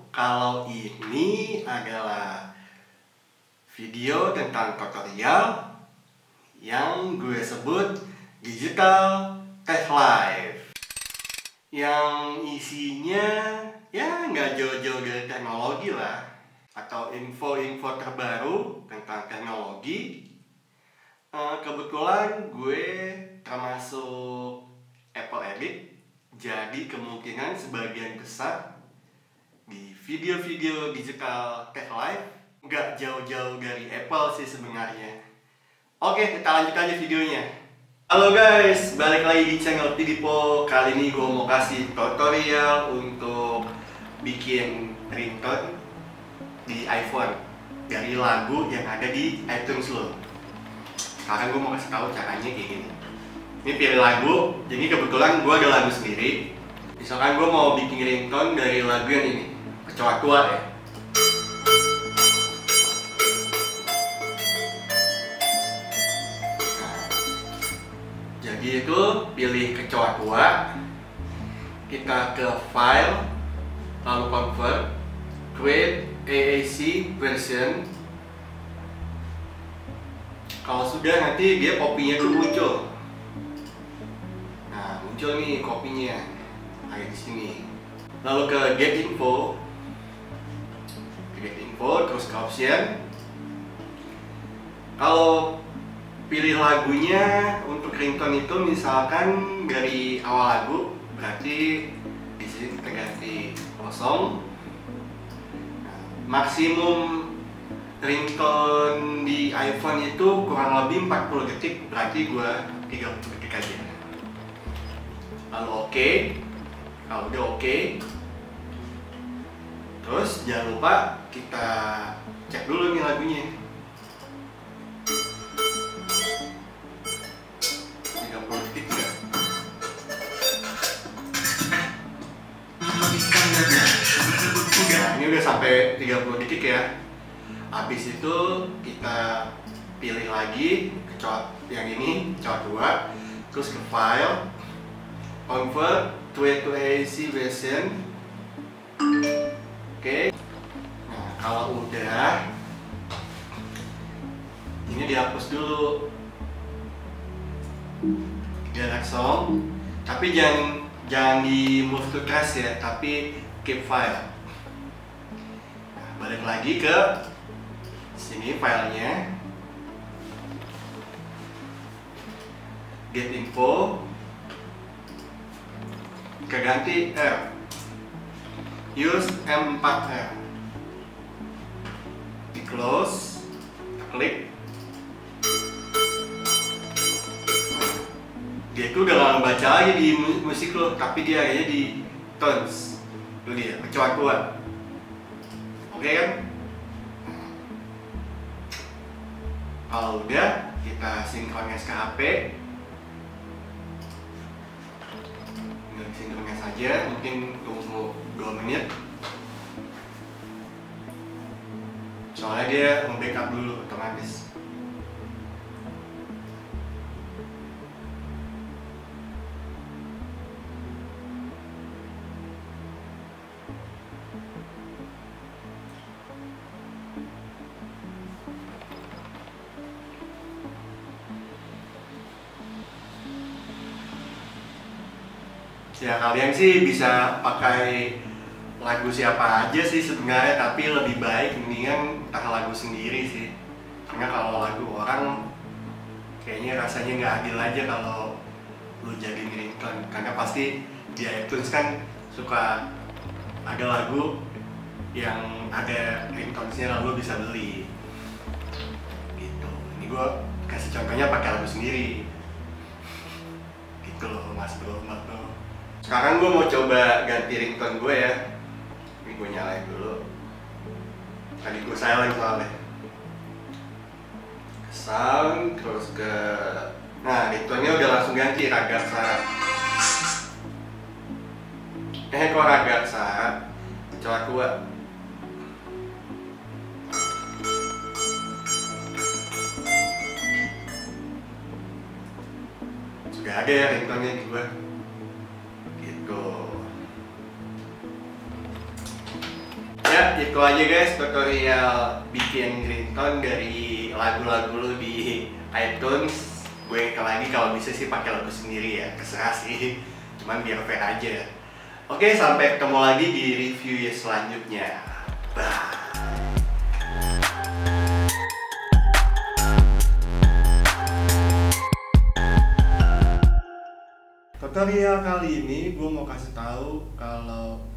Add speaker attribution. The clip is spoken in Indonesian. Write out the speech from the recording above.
Speaker 1: kalau ini adalah video tentang tutorial yang gue sebut Digital Tech Life, yang isinya ya nggak jauh-jauh dari teknologi lah, atau info-info terbaru tentang teknologi. Kebetulan gue termasuk Apple Addict, jadi kemungkinan sebagian besar di video-video Digital Tech Life nggak jauh-jauh dari Apple sih sebenarnya. Oke, kita lanjut aja videonya. Halo guys, balik lagi di channel Pidipo. Kali ini gue mau kasih tutorial untuk bikin ringtone di iPhone dari lagu yang ada di iTunes lo. Sekarang gue mau kasih tahu caranya kayak gini. Ini pilih lagu, jadi kebetulan gue ada lagu sendiri. Misalkan gue mau bikin ringtone dari lagu yang ini, Kecoa Tua ya. Jadi itu pilih Kecoa Tua, kita ke file, lalu convert, create AAC version. Kalau sudah nanti dia kopinya tuh muncul. Nah, muncul nih kopinya, ada di sini. Lalu ke get info, terus ke option. Kalau pilih lagunya untuk ringtone itu misalkan dari awal lagu, berarti di sini kita ganti kosong. Maksimum ringtone di iPhone itu kurang lebih 40 detik, berarti gua 30 detik aja. Lalu oke. Kalau udah oke, terus jangan lupa kita cek dulu nih lagunya. 30 detik enggak? Nah, ini udah sampai 30 detik ya. Habis itu kita pilih lagi kecoa yang ini, Kecoa Tua, terus ke file, convert to AAC version. Oke. Nah, kalau udah, ini dihapus dulu dialog song, tapi jangan di move to trash ya, tapi keep file. Nah, balik lagi ke sini filenya, get info, keganti R, use M4R, di close, klik. Dia itu udah gak baca lagi di musik lo, tapi dia akhirnya di tones. Itu dia, Kecoa Tua. Oke kan? Kalau udah, kita sinkronis ke HP. Tinggal sinkronis aja, mungkin tunggu 2 menit. Soalnya dia nge-backup dulu otomatis. Ya kalian sih bisa pakai lagu siapa aja sih sebenarnya, tapi lebih baik mendingan pakai lagu sendiri sih. Karena kalau lagu orang kayaknya rasanya nggak adil aja kalau lu jadi ringtone. Karena pasti di iTunes kan suka ada lagu yang ada ringtone-nya lalu bisa beli. Gitu. Ini gua kasih contohnya pakai lagu sendiri. Gitu loh mas bro. Sekarang gue mau coba ganti ringtone gue ya. Ini gue nyalain dulu. Tadi gue silent soalnya. Sound, terus ke... Nah, ringtone-nya udah langsung ganti, Ragazza. Kok Ragazza? Kecoa Tua. Sudah ada ya ringtone-nya di gue. Gitu. itu aja guys tutorial bikin ringtone dari lagu-lagu lu di iTunes. Gue lagi kalau bisa sih pakai lagu sendiri ya, terserah sih, cuman biar fair aja. Oke, sampai ketemu lagi di review selanjutnya. Bye. Tutorial kali ini gue mau kasih tahu kalau